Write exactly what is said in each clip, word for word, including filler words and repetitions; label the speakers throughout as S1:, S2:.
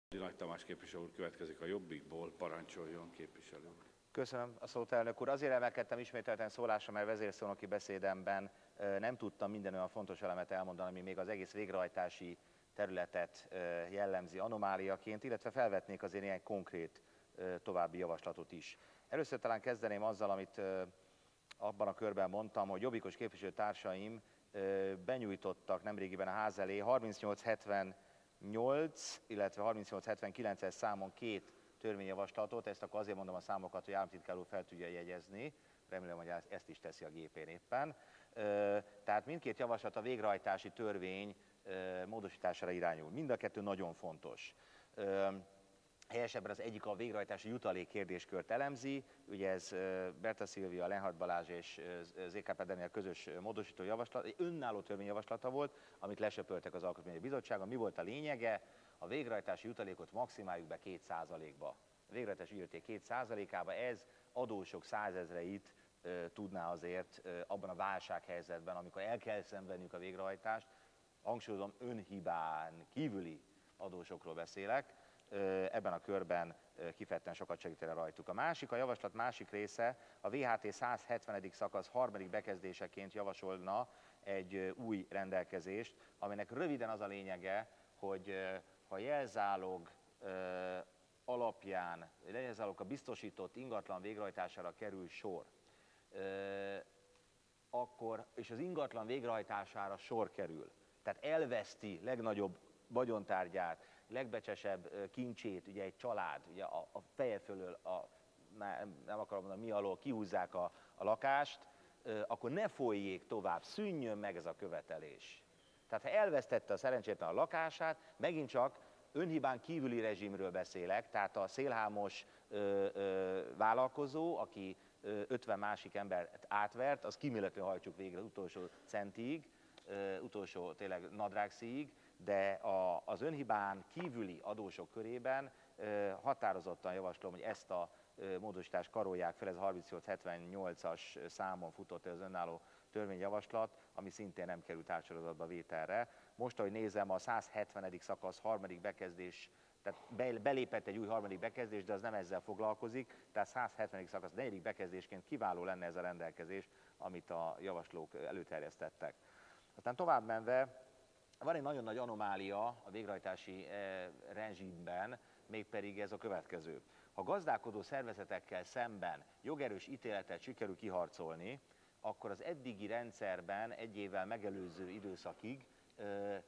S1: Nagy Tamás képviselő úr következik a Jobbikból, parancsoljon képviselő úr.
S2: Köszönöm a szót, elnök úr. Azért emelkedtem ismételten szólásra, mert vezérszónoki beszédemben nem tudtam minden olyan fontos elemet elmondani, ami még az egész végrehajtási területet jellemzi anomáliaként, illetve felvetnék azért ilyen konkrét további javaslatot is. Először talán kezdeném azzal, amit abban a körben mondtam, hogy jobbikos képviselőtársaim benyújtottak nemrégiben a ház elé harmincnyolc hetvennyolc, illetve harmincnyolc hetvenkilences számon két törvényjavaslatot, ezt akkor azért mondom a számokat, hogy államtitkár úr fel tudja jegyezni, remélem, hogy ezt is teszi a gépén éppen. Tehát mindkét javaslat a végrehajtási törvény módosítására irányul. Mind a kettő nagyon fontos. Helyesebben az egyik a végrehajtási jutalék kérdéskört elemzi, ugye ez Berta Szilvia, Lenhard Balázs és zé ká pé Daniel közös módosító javaslat, egy önálló törvényjavaslata volt, amit lesöpöltek az Alkotmányi Bizottságon. Mi volt a lényege? A végrehajtási jutalékot maximáljuk be két százalékba. A végrehajtási jutalék két százalékába, ez adósok százezreit e, tudná azért e, abban a válsághelyzetben, amikor el kell szenvedniük a végrehajtást, hangsúlyozom, önhibán kívüli adósokról beszélek, ebben a körben kifejezetten sokat segítene rajtuk. A másik, a javaslat másik része, a vé há té száz hetvenedik szakasz harmadik bekezdéseként javasolna egy új rendelkezést, aminek röviden az a lényege, hogy ha jelzálog alapján, jelzálog a biztosított ingatlan végrehajtására kerül sor, akkor, és az ingatlan végrehajtására sor kerül, tehát elveszti legnagyobb vagyontárgyát, legbecsesebb kincsét, ugye egy család, ugye a, a feje fölől, a, nem akarom mondani mi alól, kihúzzák a, a lakást, akkor ne folyjék tovább, szűnjön meg ez a követelés. Tehát ha elvesztette a szerencsétlen a lakását, megint csak önhibán kívüli rezsimről beszélek, tehát a szélhámos ö, ö, vállalkozó, aki ö, ötven másik embert átvert, az kíméletlenül hajtsuk végre az utolsó centig, ö, utolsó tényleg nadrágszíjig, de a, az önhibán kívüli adósok körében ö, határozottan javaslom, hogy ezt a ö, módosítást karolják fel, ez a harmincnyolc hetvennyolcas számon futott az önálló törvényjavaslat, ami szintén nem került átsorozatba vételre. Most, ahogy nézem, a száz hetvenedik szakasz harmadik bekezdés, tehát be, belépett egy új harmadik bekezdés, de az nem ezzel foglalkozik, tehát száz hetvenedik szakasz negyedik bekezdésként kiváló lenne ez a rendelkezés, amit a javaslók előterjesztettek. Aztán tovább menve, van egy nagyon nagy anomália a végrehajtási eh, rezsimben, mégpedig ez a következő. Ha gazdálkodó szervezetekkel szemben jogerős ítéletet sikerül kiharcolni, akkor az eddigi rendszerben egy évvel megelőző időszakig eh,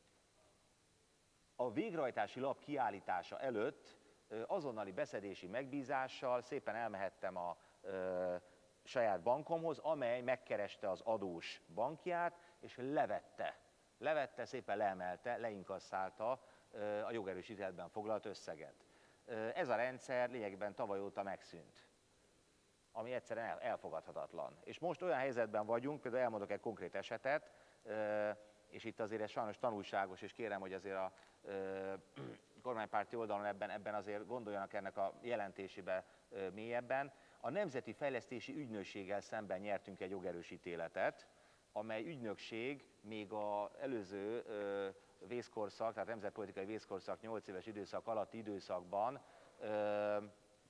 S2: a végrehajtási lap kiállítása előtt eh, azonnali beszedési megbízással szépen elmehettem a eh, saját bankomhoz, amely megkereste az adós bankját, és levette. Levette, szépen leemelte, leinkasszálta a jogerős ítéletben foglalt összeget. Ez a rendszer lényegében tavaly óta megszűnt, ami egyszerűen elfogadhatatlan. És most olyan helyzetben vagyunk, például elmondok egy konkrét esetet, és itt azért ez sajnos tanulságos, és kérem, hogy azért a kormánypárti oldalon ebben, ebben azért gondoljanak ennek a jelentésébe mélyebben. A Nemzeti Fejlesztési Ügynökséggel szemben nyertünk egy jogerős ítéletet, amely ügynökség még az előző ö, vészkorszak, tehát nemzetpolitikai vészkorszak nyolc éves időszak alatti időszakban ö,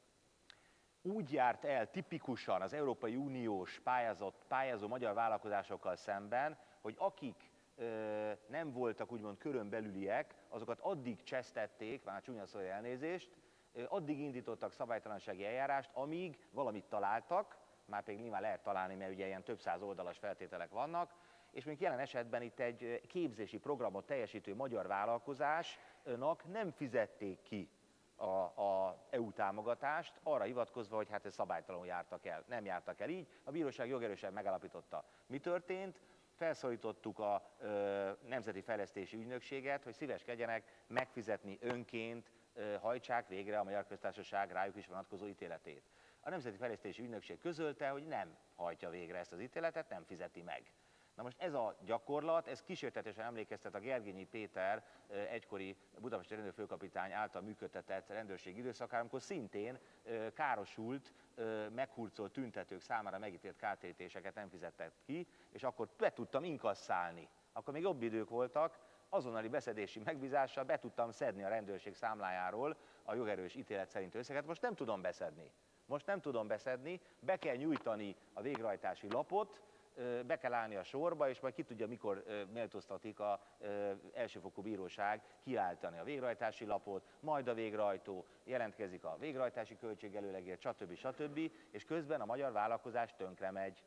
S2: úgy járt el tipikusan az Európai Uniós pályázott, pályázó magyar vállalkozásokkal szemben, hogy akik ö, nem voltak úgymond körön belüliek, azokat addig csesztették, már csúnya szója elnézést, ö, addig indítottak szabálytalansági eljárást, amíg valamit találtak, már pedig nyilván lehet találni, mert ugye ilyen több száz oldalas feltételek vannak, és még jelen esetben itt egy képzési programot teljesítő magyar vállalkozásnak nem fizették ki a, a é u támogatást, arra hivatkozva, hogy hát ez szabálytalanul jártak el. Nem jártak el így, a bíróság jogerősen megállapította. Mi történt? Felszólítottuk a ö, Nemzeti Fejlesztési Ügynökséget, hogy szíveskedjenek megfizetni önként, ö, hajtsák végre a Magyar Köztársaság rájuk is vonatkozó ítéletét. A Nemzeti Fejlesztési Ügynökség közölte, hogy nem hajtja végre ezt az ítéletet, nem fizeti meg. Na most ez a gyakorlat, ez kísértetesen emlékeztet a Gergényi Péter egykori budapesti rendőrfőkapitány által működtetett rendőrség időszakára, amikor szintén károsult, meghurcolt tüntetők számára megítélt kártérítéseket nem fizettek ki, és akkor be tudtam inkasszálni. Akkor még jobb idők voltak, azonnali beszedési megbízással be tudtam szedni a rendőrség számlájáról a jogerős ítélet szerint összeget. Most nem tudom beszedni. Most nem tudom beszedni, be kell nyújtani a végrehajtási lapot, be kell állni a sorba, és majd ki tudja, mikor méltóztatik az elsőfokú bíróság kiállítani a végrehajtási lapot, majd a végrehajtó jelentkezik a végrehajtási költségelőlegért, stb. stb. És közben a magyar vállalkozás tönkre megy.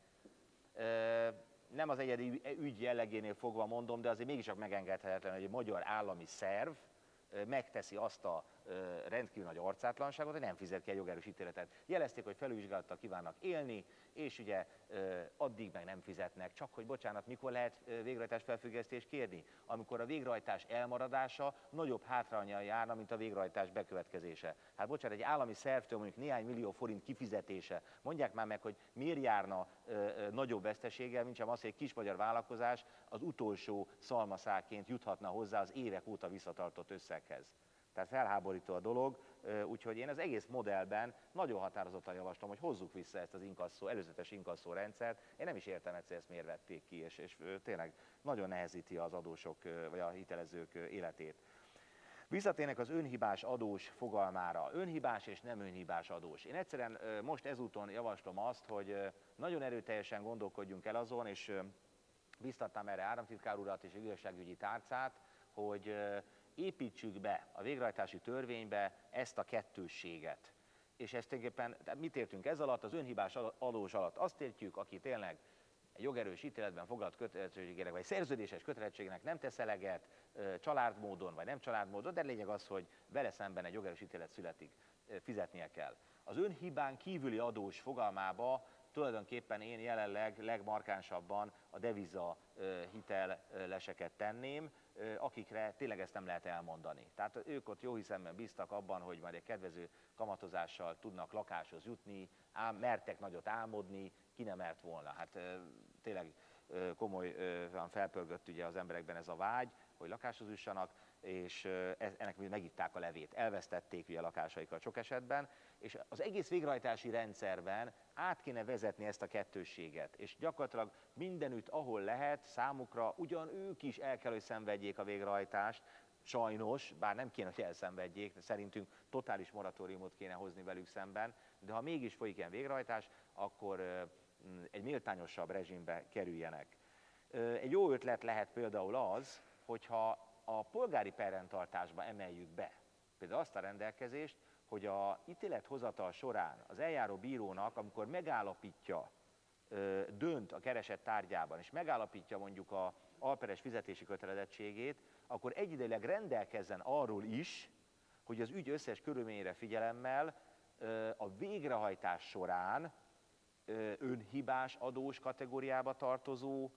S2: Nem az egyedi ügy jellegénél fogva mondom, de azért mégiscsak megengedhetetlen, hogy egy magyar állami szerv megteszi azt a rendkívül nagy arcátlanságot, hogy nem fizet ki egy jogerős ítéletet. Jelezték, hogy felülvizsgálattal kívánnak élni, és ugye addig meg nem fizetnek. Csak hogy bocsánat, mikor lehet végrehajtás felfüggesztést kérni? Amikor a végrehajtás elmaradása nagyobb hátránnyal járna, mint a végrehajtás bekövetkezése. Hát bocsánat, egy állami szervtől mondjuk néhány millió forint kifizetése. Mondják már meg, hogy miért járna nagyobb veszteséggel, mint sem az, hogy egy kis magyar vállalkozás az utolsó szalmaszáként juthatna hozzá az évek óta visszatartott összeghez. Tehát felháborító a dolog, úgyhogy én az egész modellben nagyon határozottan javaslom, hogy hozzuk vissza ezt az inkasszó, előzetes inkasszó rendszert. Én nem is értem egyszer, ezt miért vették ki, és, és tényleg nagyon nehezíti az adósok vagy a hitelezők életét. Visszatérnek az önhibás adós fogalmára. Önhibás és nem önhibás adós. Én egyszerűen most ezúton javaslom azt, hogy nagyon erőteljesen gondolkodjunk el azon, és biztattam erre államtitkár urat és igazságügyi tárcát, hogy építsük be a végrehajtási törvénybe ezt a kettősséget. És ezt tulajdonképpen, mit értünk ez alatt? Az önhibás adós alatt azt értjük, aki tényleg egy jogerős ítéletben foglalt kötelezettségének, vagy szerződéses kötelezettségnek nem tesz eleget, családmódon vagy nem családmódon, de lényeg az, hogy vele szemben egy jogerős ítélet születik, fizetnie kell. Az önhibán kívüli adós fogalmába tulajdonképpen én jelenleg legmarkánsabban a deviza hiteleseket tenném, akikre tényleg ezt nem lehet elmondani. Tehát ők ott jó hiszemben bíztak abban, hogy majd egy kedvező kamatozással tudnak lakáshoz jutni, ám, mertek nagyot álmodni, ki nem mert volna. Hát tényleg komolyan felpörgött ugye az emberekben ez a vágy, hogy lakáshoz jussanak, és ennek megitták a levét. Elvesztették ugye a lakásaikat sok esetben, és az egész végrehajtási rendszerben át kéne vezetni ezt a kettősséget, és gyakorlatilag mindenütt, ahol lehet, számukra ugyan ők is el kell, hogy szenvedjék a végrehajtást, sajnos, bár nem kéne, hogy elszenvedjék, de szerintünk totális moratóriumot kéne hozni velük szemben, de ha mégis folyik ilyen végrehajtás, akkor egy méltányosabb rezsimbe kerüljenek. Egy jó ötlet lehet például az, hogyha a polgári perrendtartásba emeljük be például azt a rendelkezést, hogy a ítélethozatal során az eljáró bírónak, amikor megállapítja, dönt a kereset tárgyában, és megállapítja mondjuk az alperes fizetési kötelezettségét, akkor egyidejileg rendelkezzen arról is, hogy az ügy összes körülményére figyelemmel a végrehajtás során önhibás adós kategóriába tartozó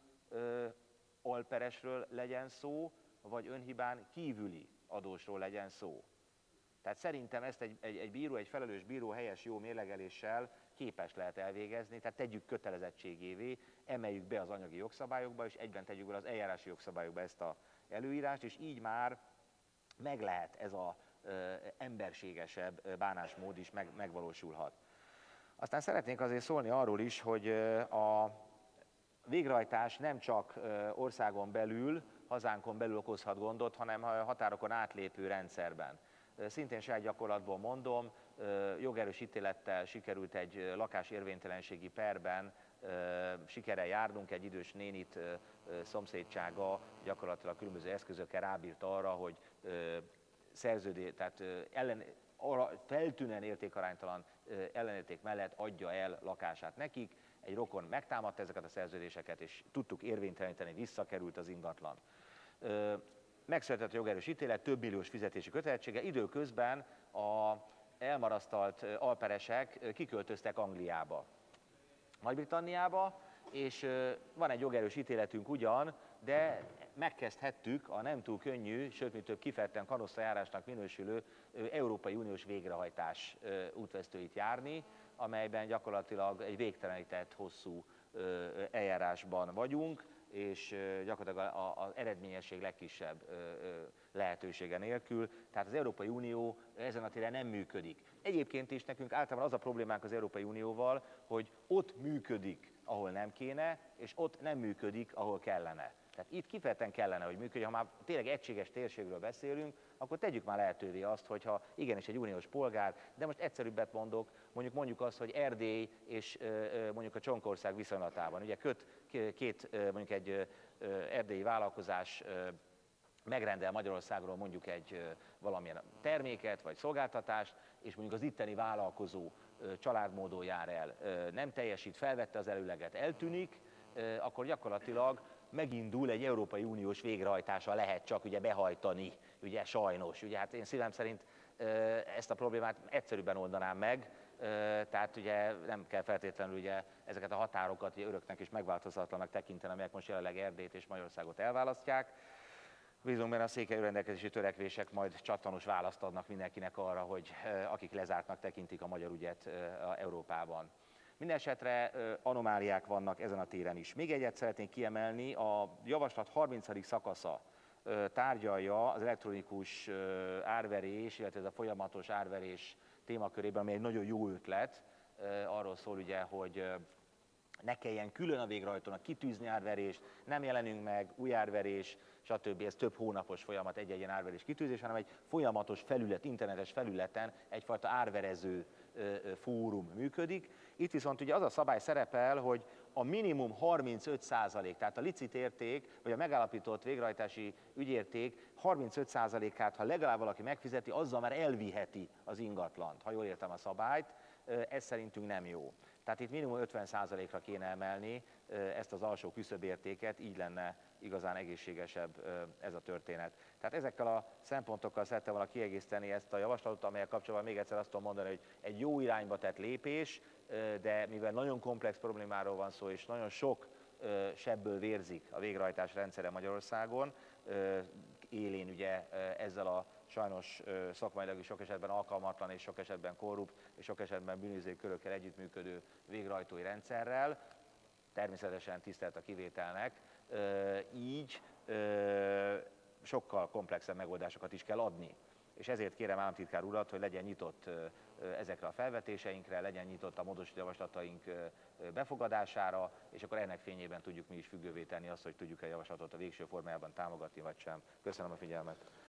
S2: alperesről legyen szó, vagy önhibán kívüli adósról legyen szó. Tehát szerintem ezt egy, egy, egy bíró, egy felelős bíró helyes jó mérlegeléssel képes lehet elvégezni, tehát tegyük kötelezettségévé, emeljük be az anyagi jogszabályokba, és egyben tegyük be az eljárási jogszabályokba ezt az előírást, és így már meg lehet ez az emberségesebb bánásmód is meg, megvalósulhat. Aztán szeretnénk azért szólni arról is, hogy a végrehajtás nem csak országon belül, hazánkon belül okozhat gondot, hanem határokon átlépő rendszerben. Szintén saját gyakorlatból mondom, jogerős ítélettel sikerült egy lakásérvénytelenségi perben sikerrel járnunk, egy idős nénit szomszédsága gyakorlatilag különböző eszközökkel rábírt arra, hogy szerződés, tehát ellen, arra feltűnően értékaránytalan ellenérték mellett adja el lakását nekik. Egy rokon megtámadta ezeket a szerződéseket, és tudtuk érvényteleníteni, visszakerült az ingatlan. Megszületett a jogerős ítélet, több milliós fizetési kötelezettsége, időközben a elmarasztalt alperesek kiköltöztek Angliába, Nagy-Britanniába, és van egy jogerős ítéletünk ugyan, de megkezdhettük a nem túl könnyű, sőt, mint több kifejezetten kanosszajárásnak minősülő Európai Uniós végrehajtás útvesztőit járni, amelyben gyakorlatilag egy végtelenített hosszú eljárásban vagyunk, és gyakorlatilag az eredményesség legkisebb lehetősége nélkül. Tehát az Európai Unió ezen a téren nem működik. Egyébként is nekünk általában az a problémánk az Európai Unióval, hogy ott működik, ahol nem kéne, és ott nem működik, ahol kellene. Tehát itt kifejezetten kellene, hogy működjön, ha már tényleg egységes térségről beszélünk, akkor tegyük már lehetővé azt, hogyha igenis egy uniós polgár, de most egyszerűbbet mondok, mondjuk mondjuk azt, hogy Erdély és mondjuk a Csonkország viszonylatában. Ugye köt két, mondjuk egy erdélyi vállalkozás megrendel Magyarországról mondjuk egy valamilyen terméket vagy szolgáltatást, és mondjuk az itteni vállalkozó családmódon jár el, nem teljesít, felvette az előleget, eltűnik, akkor gyakorlatilag megindul egy Európai Uniós végrehajtása, lehet csak ugye behajtani, ugye sajnos. Ugye hát én szívem szerint ezt a problémát egyszerűbben oldanám meg, tehát ugye nem kell feltétlenül ugye ezeket a határokat ugye öröknek és megváltozatlanak tekinteni, amelyek most jelenleg Erdélyt és Magyarországot elválasztják. Bízunk benne, a székely rendelkezési törekvések majd csattanos választ adnak mindenkinek arra, hogy akik lezártnak tekintik a magyar ügyet Európában. Mindenesetre anomáliák vannak ezen a téren is. Még egyet szeretnék kiemelni, a javaslat harmincadik szakasza tárgyalja az elektronikus árverés, illetve ez a folyamatos árverés témakörében, ami egy nagyon jó ötlet. Arról szól ugye, hogy ne kelljen külön a végrehajtónak kitűzni árverést, nem jelenünk meg, új árverés, stb. Ez több hónapos folyamat egy-egy ilyen árverés kitűzés, hanem egy folyamatos felület, internetes felületen egyfajta árverező fórum működik. Itt viszont ugye az a szabály szerepel, hogy a minimum harmincöt százalék, tehát a licit érték, vagy a megállapított végrehajtási ügyérték harmincöt százalékát, ha legalább valaki megfizeti, azzal már elviheti az ingatlant, ha jól értem a szabályt. Ez szerintünk nem jó. Tehát itt minimum ötven százalékra kéne emelni ezt az alsó küszöbértéket, így lenne igazán egészségesebb ez a történet. Tehát ezekkel a szempontokkal szerettem volna kiegészíteni ezt a javaslatot, amelyek kapcsolatban még egyszer azt tudom mondani, hogy egy jó irányba tett lépés, de mivel nagyon komplex problémáról van szó, és nagyon sok sebből vérzik a végrehajtás rendszere Magyarországon, élén ugye ezzel a sajnos szakmailag is sok esetben alkalmatlan és sok esetben korrupt és sok esetben bűnözői körökkel együttműködő végrehajtói rendszerrel, természetesen tisztelt a kivételnek, így sokkal komplexebb megoldásokat is kell adni. És ezért kérem államtitkár urat, hogy legyen nyitott ezekre a felvetéseinkre, legyen nyitott a módosító javaslataink befogadására, és akkor ennek fényében tudjuk mi is függővé tenni azt, hogy tudjuk-e a javaslatot a végső formájában támogatni, vagy sem. Köszönöm a figyelmet.